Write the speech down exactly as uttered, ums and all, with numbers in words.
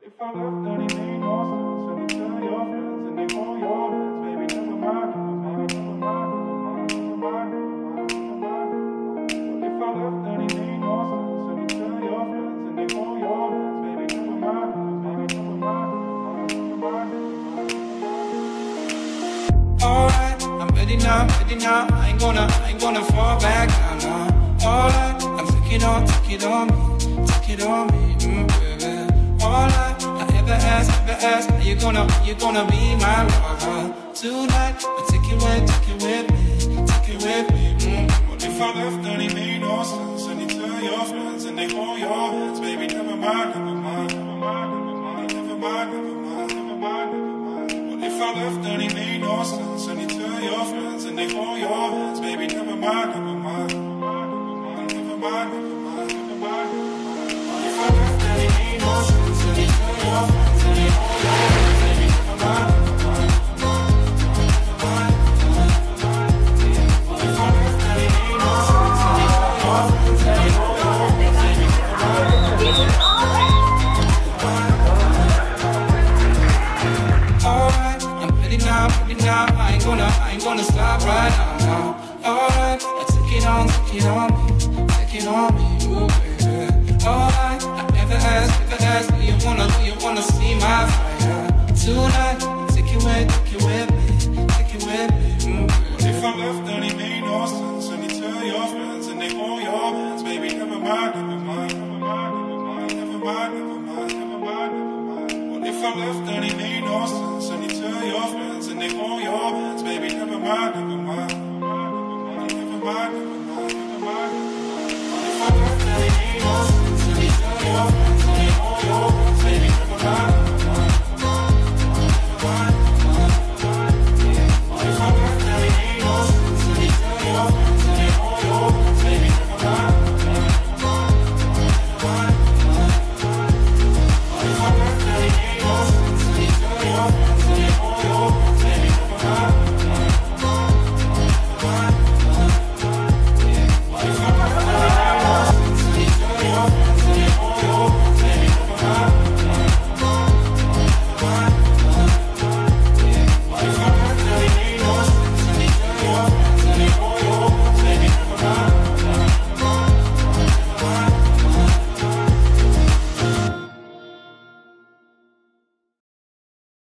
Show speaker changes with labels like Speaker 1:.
Speaker 1: If I left, then it made no sense. And you tell your friends and they call your friends. Baby, never mind, never mind, never mind, never mind, never mind, never mind, never mind. If I left, then it made no sense. And you tell your friends and they call your friends. Baby, never mind, never mind, never mind, never mind, never mind. Alright, I'm ready now, ready now. I ain't gonna, I ain't gonna fall back down now. Alright, I'm taking on, take it on me, take it on me, mm, baby. Alright, I ever ask, ever ask, are you gonna, are you gonna be my lover tonight? I take it with, take it with me, take it with me. Mm. What if I left and it made no sense? And you tell your friends and they hold your hands, baby, never mind, never mind, never mind, never mind, never mind, never mind, never mind, never mind. What if I left and it made no sense? And you tell your friends and they hold your hands, baby, never mind, never mind, never mind, never mind, never mind, never mind, never mind. What if I left and it made no sense? Gonna stop right now, now. Alright, I take it on, take it on me, take it on me, ooh baby. Alright, I never ask, never ask, do you wanna, do you wanna see my fire tonight? Take it with, take it with me, take it with me, ooh baby. What if I left and it made no sense? And you tell your friends and they hold your hands, baby, never mind, never mind, never mind, never mind, never mind, never mind, never mind, never mind. What if I left and it made no sense? And you tell your friends and they hold your hands, baby, never mind, never mind, never mind, never mind, never mind.